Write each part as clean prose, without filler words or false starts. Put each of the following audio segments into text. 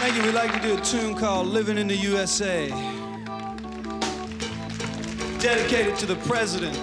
Thank you. We'd like to do a tune called Living in the U.S.A. dedicated to the president.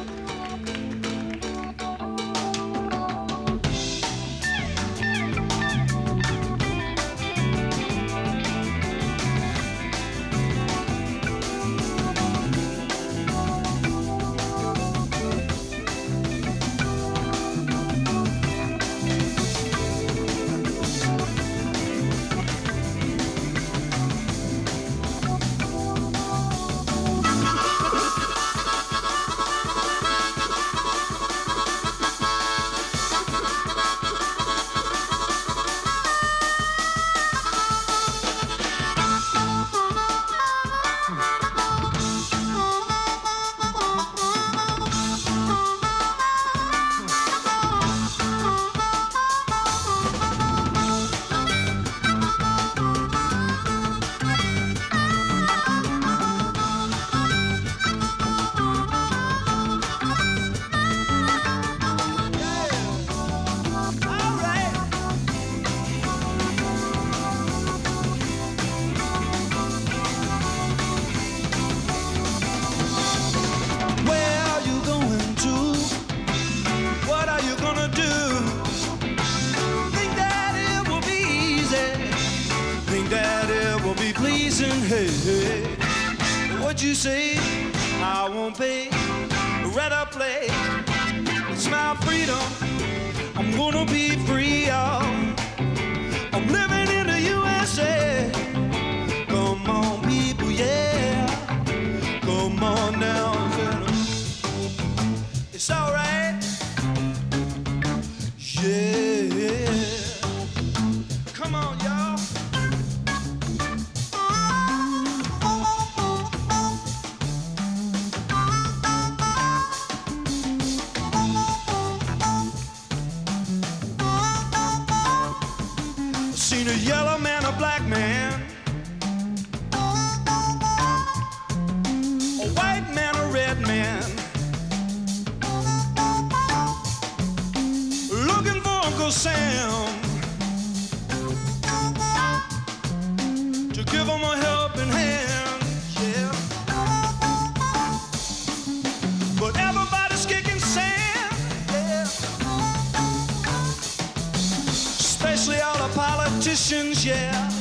Hey, hey, what you say? I won't pay. Rather play. It's my freedom. I'm gonna be free, y'all. I'm living in the U.S.A. Come on, people, yeah. Come on down, gentlemen. It's all right. Yeah. Come on, y'all. Seen a yellow man, a black man, a white man, a red man, looking for Uncle Sam to give him a helping hand, yeah. But everybody's kicking sand, yeah. Especially all the politicians, yeah.